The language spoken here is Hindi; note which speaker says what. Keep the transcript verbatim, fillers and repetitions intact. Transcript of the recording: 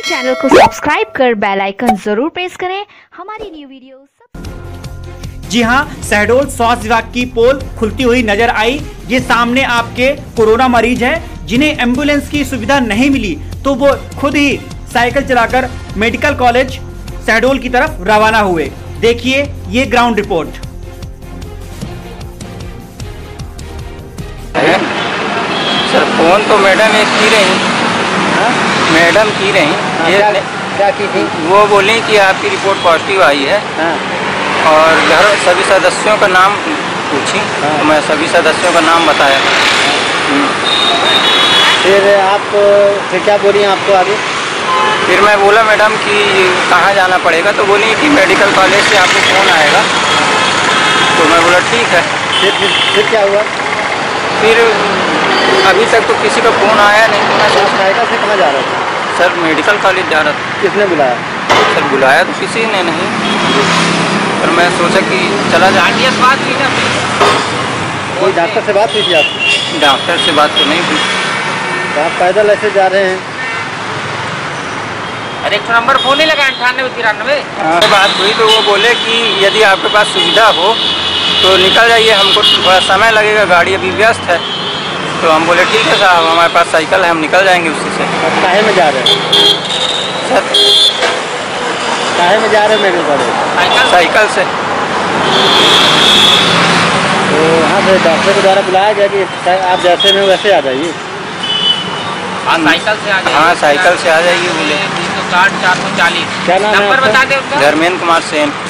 Speaker 1: चैनल को सब्सक्राइब कर बेल आइकन जरूर प्रेस करें हमारी न्यू वीडियो सब।
Speaker 2: जी हां, शहडोल स्वास्थ्य विभाग की पोल खुलती हुई नजर आई। ये सामने आपके कोरोना मरीज हैं जिन्हें एम्बुलेंस की सुविधा नहीं मिली, तो वो खुद ही साइकिल चलाकर मेडिकल कॉलेज शहडोल की तरफ रवाना हुए। देखिए ये ग्राउंड रिपोर्ट।
Speaker 3: सर फोन तो मैडम एक की रही, मैडम की रही, ये
Speaker 4: क्या, क्या की थी?
Speaker 3: वो बोली कि आपकी रिपोर्ट पॉजिटिव आई है।
Speaker 4: हाँ।
Speaker 3: और घर सभी सदस्यों का नाम पूछी। हाँ। तो मैं सभी सदस्यों का नाम बताया।
Speaker 4: फिर आप फिर क्या बोली आपको आगे?
Speaker 3: फिर मैं बोला मैडम कि कहाँ जाना पड़ेगा, तो बोली कि मेडिकल कॉलेज से आपको फ़ोन आएगा। तो मैं बोला ठीक है।
Speaker 4: फिर फिर, फिर क्या हुआ?
Speaker 3: फिर अभी तक तो किसी का फ़ोन आया नहीं। तो मैं
Speaker 4: साइकिल से कहाँ जा रहा था?
Speaker 3: सर मेडिकल कॉलेज जा रहा था।
Speaker 4: किसने बुलाया?
Speaker 3: सर बुलाया तो किसी ने नहीं, पर मैं सोचा कि चला जा। बात हुई ना,
Speaker 4: कोई डॉक्टर से बात हुई थी आपकी?
Speaker 3: डॉक्टर से बात तो नहीं हुई।
Speaker 4: तो आप पैदल ऐसे जा रहे हैं?
Speaker 5: अरे एक नंबर फोन ही लगा अट्ठानवे तिरानवे।
Speaker 3: हाँ, बात हुई तो वो बोले कि यदि आपके पास सुविधा हो तो निकल जाइए, हमको थोड़ा समय लगेगा, गाड़ी अभी व्यस्त है। तो हम बोले ठीक है साहब, हमारे पास साइकिल है, हम निकल जाएंगे उससे से।
Speaker 4: अब काहे में जा रहे हैं?
Speaker 3: सर
Speaker 4: काहे में जा रहे हैं मेडिकल कॉलेज?
Speaker 3: साइकिल से।
Speaker 4: तो वहाँ से डॉक्टर के द्वारा बुलाया गया कि आप जैसे में वैसे आ जाइए।
Speaker 5: हाँ साइकिल से आ जाइए।
Speaker 3: हाँ साइकिल से आ जाइए बोले।
Speaker 5: तीन सौ साठ चार सौ चालीस।
Speaker 4: क्या नाम है
Speaker 5: नंबर
Speaker 4: आपका?
Speaker 5: बता दे उसका।
Speaker 3: धर्मेंद्र कुमार सेन।